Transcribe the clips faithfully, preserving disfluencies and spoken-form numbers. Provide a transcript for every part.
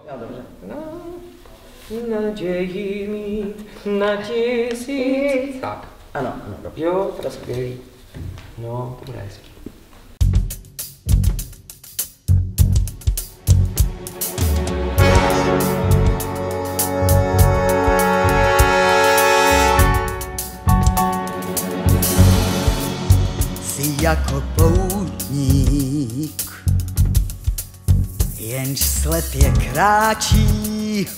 Já dobře. No, naději mít na tisíc. Tak, ano, ano, dobře. Jo, teda skvělý. No, to bude hezký. Jsi jako poutník, jenž slepě kráčí,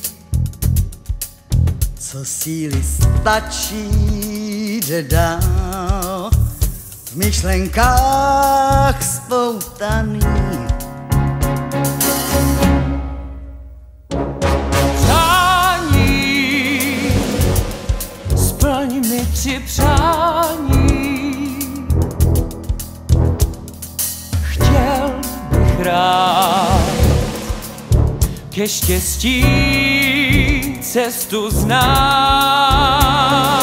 co síly stačí, jde dál v myšlenkách spoutaný. Přání, splň mi tři přání, chtěl bych rád ke štěstí cestu znát.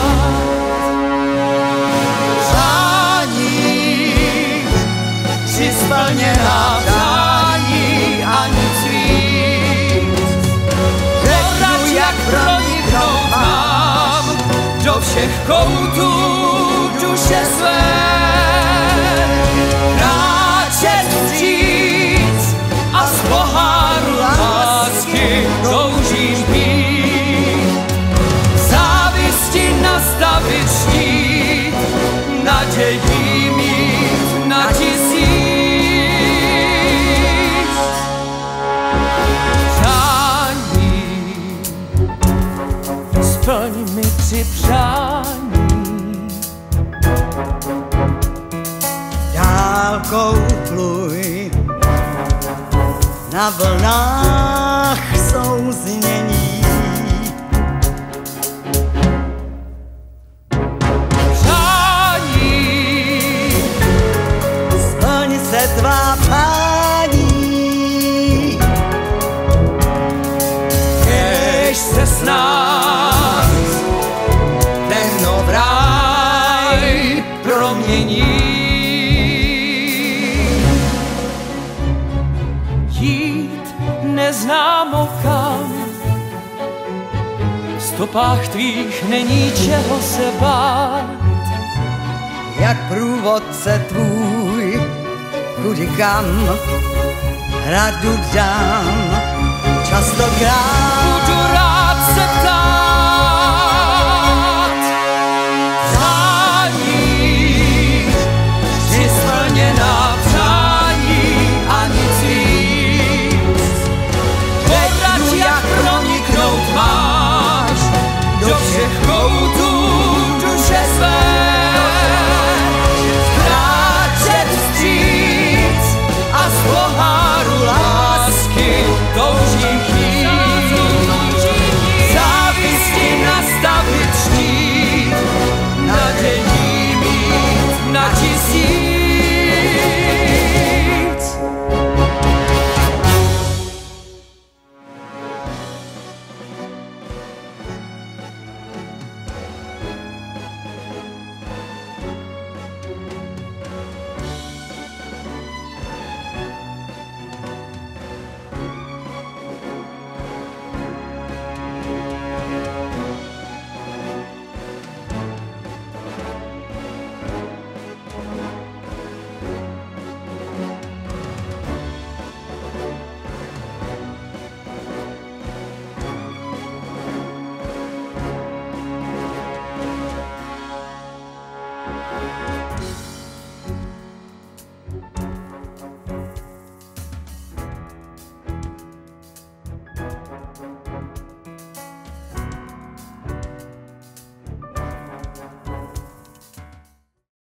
Přání, tři splněná přání a nic víc. Řeknu, jak proniknout mám do všech koutů duše své. Kráčet vstříc a z poháru lásky toužím pít. Závisti nastavit štít, nadějí mít na tisíc. Přání, splň mi tři přání. Dálkou pluj na vlnách souznění. Přání, Splň se tvá přání, kež se s nás temno v ráj promění. Jít neznámo kam, v stopách tvých není čeho se bát. jak průvodce tvůj, kudy kam radu dám. Častokrát